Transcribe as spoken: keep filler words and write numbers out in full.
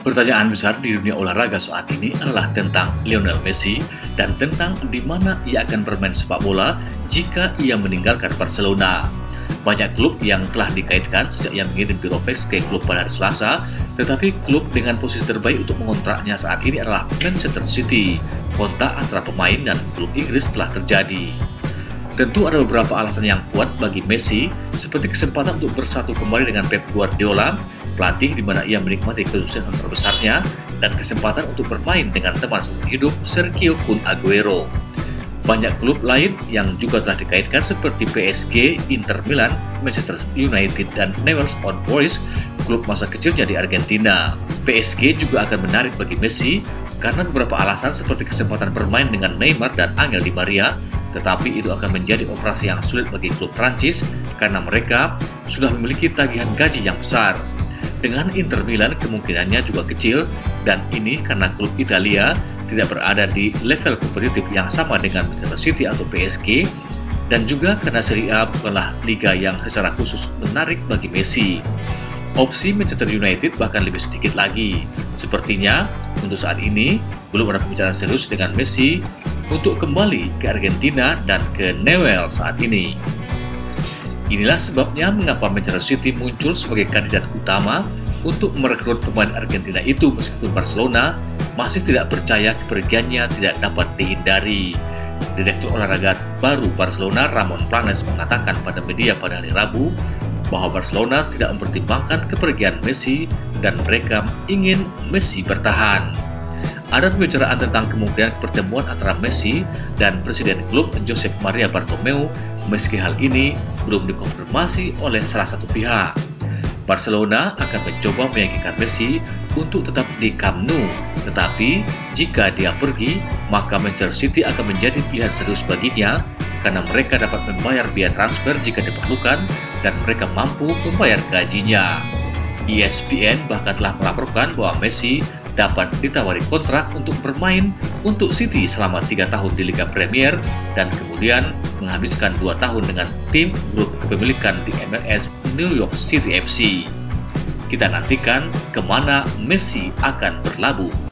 Pertanyaan besar di dunia olahraga saat ini adalah tentang Lionel Messi dan tentang di mana ia akan bermain sepak bola jika ia meninggalkan Barcelona. Banyak klub yang telah dikaitkan sejak ia mengirim biro fax ke klub pada hari Selasa, tetapi klub dengan posisi terbaik untuk mengontraknya saat ini adalah Manchester City. Kontak antara pemain dan klub Inggris telah terjadi. Tentu ada beberapa alasan yang kuat bagi Messi, seperti kesempatan untuk bersatu kembali dengan Pep Guardiola, pelatih di mana ia menikmati kesuksesan terbesarnya, dan kesempatan untuk bermain dengan teman seumur hidup Sergio Kun Aguero. Banyak klub lain yang juga telah dikaitkan seperti P S G, Inter Milan, Manchester United, dan Newell's Old Boys, klub masa kecilnya di Argentina. P S G juga akan menarik bagi Messi karena beberapa alasan seperti kesempatan bermain dengan Neymar dan Angel Di Maria, tetapi itu akan menjadi operasi yang sulit bagi klub Prancis karena mereka sudah memiliki tagihan gaji yang besar. Dengan Inter Milan kemungkinannya juga kecil, dan ini karena klub Italia tidak berada di level kompetitif yang sama dengan Manchester City atau P S G, dan juga karena Serie A bukanlah liga yang secara khusus menarik bagi Messi. Opsi Manchester United bahkan lebih sedikit lagi. Sepertinya untuk saat ini belum ada pembicaraan serius dengan Messi untuk kembali ke Argentina dan ke Newell saat ini. Inilah sebabnya mengapa Manchester City muncul sebagai kandidat utama untuk merekrut pemain Argentina itu, meskipun Barcelona masih tidak percaya kepergiannya tidak dapat dihindari. Direktur olahraga baru Barcelona, Ramon Planes, mengatakan pada media pada hari Rabu bahwa Barcelona tidak mempertimbangkan kepergian Messi dan mereka ingin Messi bertahan. Ada pembicaraan tentang kemungkinan pertemuan antara Messi dan presiden klub Josep Maria Bartomeu, meski hal ini belum dikonfirmasi oleh salah satu pihak. Barcelona akan mencoba meyakinkan Messi untuk tetap di Camp Nou, tetapi jika dia pergi, maka Manchester City akan menjadi pilihan serius baginya karena mereka dapat membayar biaya transfer jika diperlukan dan mereka mampu membayar gajinya. E S P N bahkan telah melaporkan bahwa Messi dapat ditawari kontrak untuk bermain untuk City selama tiga tahun di Liga Premier dan kemudian menghabiskan dua tahun dengan tim grup kepemilikan di M L S New York City F C. Kita nantikan kemana Messi akan berlabuh.